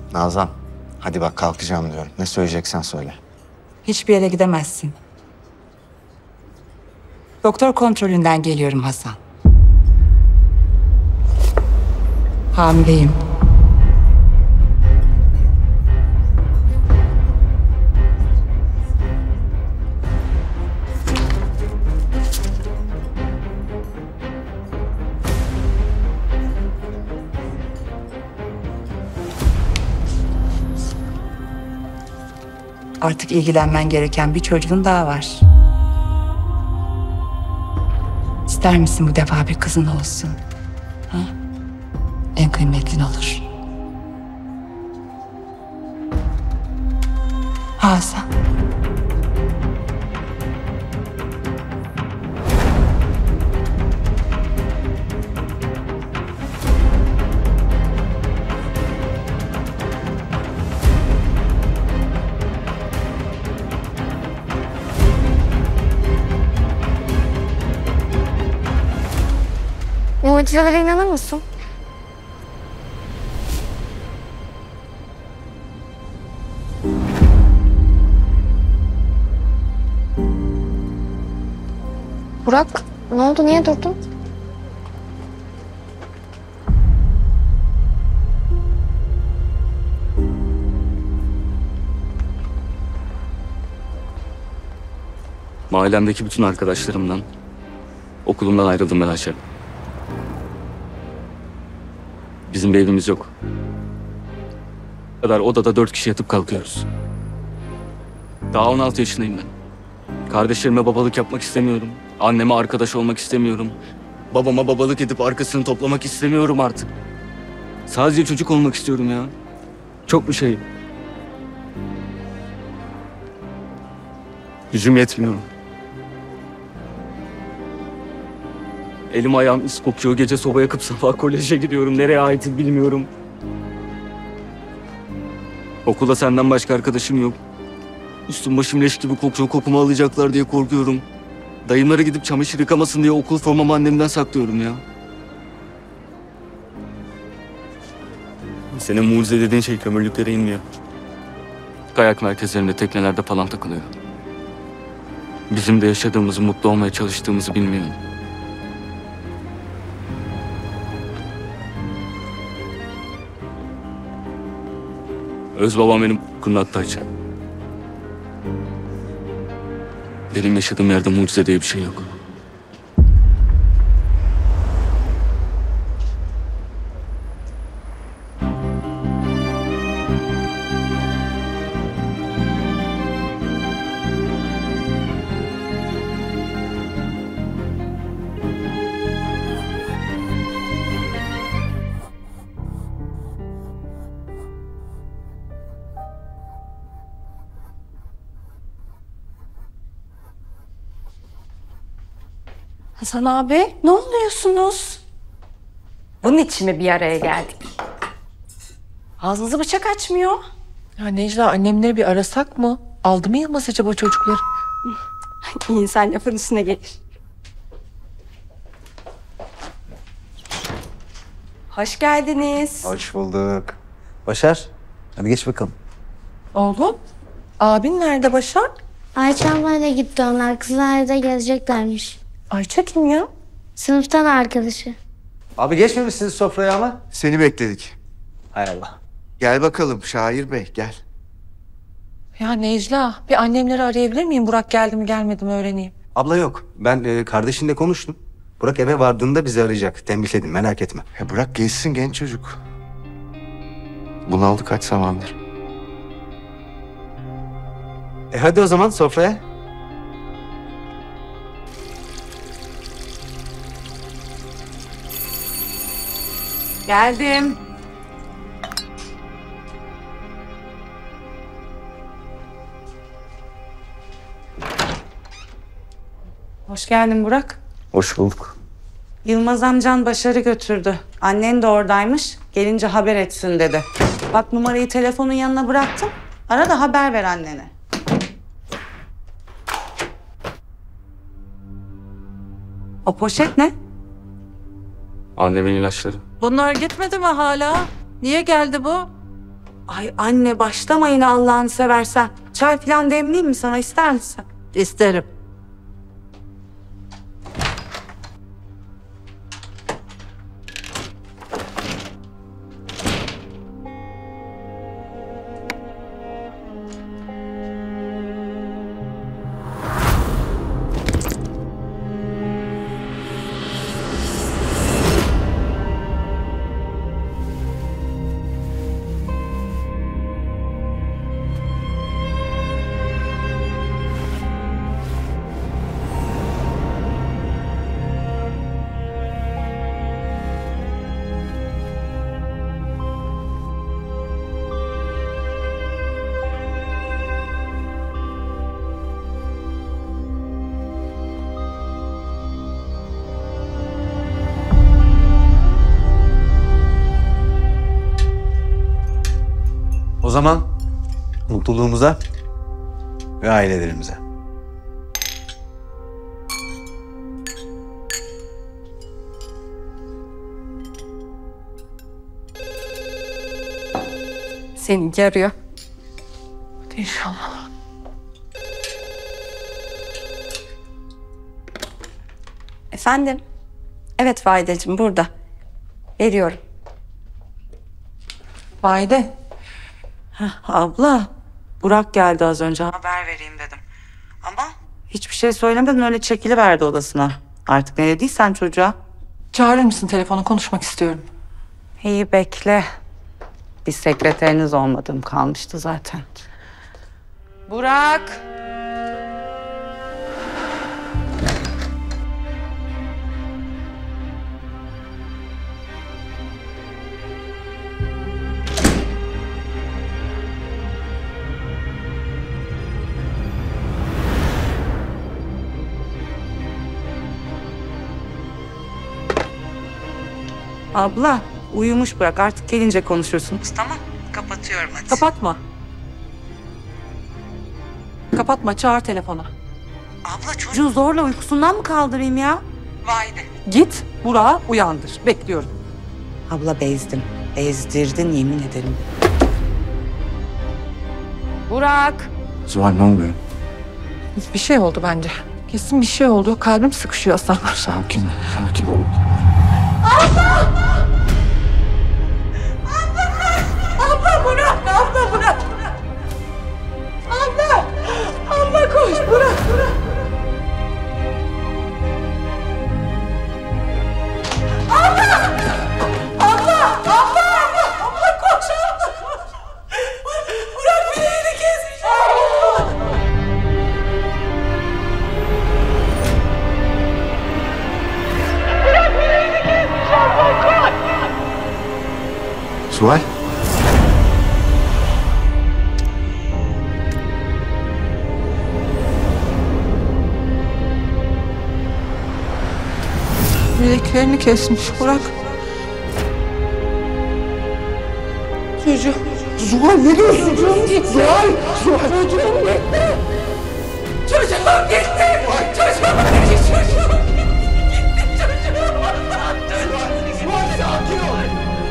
Nazan, hadi bak kalkacağım diyorum. Ne söyleyeceksen söyle. Hiçbir yere gidemezsin. Doktor kontrolünden geliyorum Hasan. Hamileyim. Artık ilgilenmen gereken bir çocuğun daha var. İster misin bu defa bir kızın olsun? Ha? En kıymetlin olur. Hasan. Mucizelere inanır mısın? Burak, ne oldu? Niye durdun? Mahallemdeki bütün arkadaşlarımdan, okulumdan ayrıldım ben Ayşe. Bizim bir evimiz yok. Bu kadar odada 4 kişi yatıp kalkıyoruz. Daha 16 yaşındayım ben. Kardeşlerime babalık yapmak istemiyorum. Anneme arkadaş olmak istemiyorum. Babama babalık edip arkasını toplamak istemiyorum artık. Sadece çocuk olmak istiyorum ya. Çok bir şey. Gücüm yetmiyor. Elim ayağım is kokuyor. Gece soba yakıp sabah koleje gidiyorum. Nereye aitim bilmiyorum. Okulda senden başka arkadaşım yok. Üstüm başım leş gibi kokuyor. Kokumu alacaklar diye korkuyorum. Dayımlara gidip çamaşır yıkamasın diye okul formamı annemden saklıyorum ya. Senin mucize dediğin şey kömürlüklere inmiyor. Kayak merkezlerinde, teknelerde falan takılıyor. Bizim de yaşadığımızı, mutlu olmaya çalıştığımızı bilmiyor. Öz babam benim kundaktı Ayça. Benim yaşadığım yerde mucize diye bir şey yok. Hasan abi, ne oluyorsunuz? Bunun için mi bir araya geldik? Ağzınızı bıçak açmıyor. Ya Necla, annemleri bir arasak mı? Aldı mı Yılmaz acaba çocukları? İnsan lafın üstüne gelir. Hoş geldiniz. Hoş bulduk. Başar, hadi geç bakalım. Oğlum, abin nerede Başar? Ayça ablayla gitti onlar. Kızlar da geleceklermiş. Ayça kim ya? Sınıftan arkadaşı. Abi geçmemişsiniz sofraya ama. Seni bekledik. Hay Allah. Gel bakalım Şair Bey, gel. Ya Necla, bir annemleri arayabilir miyim? Burak geldi mi gelmedi mi öğreneyim. Abla yok. Ben kardeşinle konuştum. Burak eve vardığında bizi arayacak. Tembihledim, merak etme. Ya bırak geçsin genç çocuk. Bunaldı kaç zamandır. Hadi o zaman sofraya. Geldim. Hoş geldin Burak. Hoş bulduk. Yılmaz amcan Başar'ı götürdü. Annen de oradaymış. Gelince haber etsin dedi. Bak numarayı telefonun yanına bıraktım. Ara da haber ver annene. O poşet ne? Annemin ilaçları. Bunlar gitmedi mi hala? Niye geldi bu? Ay anne başlamayın Allah'ını seversen. Çay falan demleyeyim mi sana, ister misin? İsterim. O zaman mutluluğumuza ve ailelerimize. Seninki arıyor. Hadi inşallah. Efendim? Evet Valideciğim, burada. Veriyorum. Vahide. Abla, Burak geldi az önce. Haber vereyim dedim. Ama hiçbir şey söylemeden öyle çekiliverdi odasına. Artık ne dediysen çocuğa. Çağırır mısın telefona, konuşmak istiyorum. İyi bekle. Bir sekreteriniz olmadığım kalmıştı zaten. Burak. Abla, uyumuş Burak. Artık gelince konuşursunuz. Tamam, kapatıyorum hadi. Kapatma. Kapatma, çağır telefona. Abla, çocuğu zorla uykusundan mı kaldırayım ya? Vahide. Git Burak'ı uyandır. Bekliyorum. Abla bezdim. Bezdirdin yemin ederim. Burak. Zuhal ne oluyor? Bir şey oldu bence. Kesin bir şey oldu. Kalbim sıkışıyor Hasan. Sakin ol, sakin ol. Abla Burak! Abla Burak! Abla! Abla koş Burak! Burak! Abla! Abla! Abla! Abla koş! Abla koş! Burak bileğini kesmiş! Burak bileğini kesmiş! Abla koş! Zuhal. Bileklerini kesmiş Burak. Çocuğum. Zuhal ne diyorsun? Zuhal! Zuhal! Çocuğum gitti. Çocuğum gitti. Çocuğum gitti. Çocuğum gitti. Çocuğum. Sakin ol!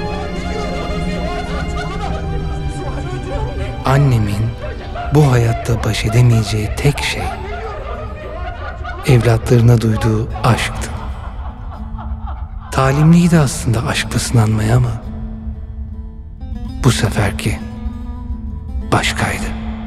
Annemin bu hayatta baş edemeyeceği tek şey evlatlarına duyduğu aşktı. Talimliydi aslında aşkla sınanmaya ama bu seferki başkaydı.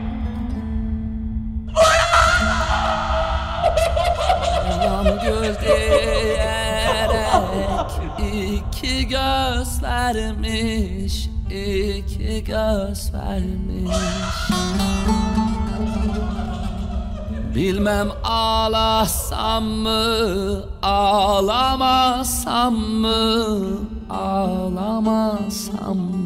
İki göz vermiş, iki göz vermiş. Bilmem ağlasam mı, ağlamasam mı, ağlamasam mı?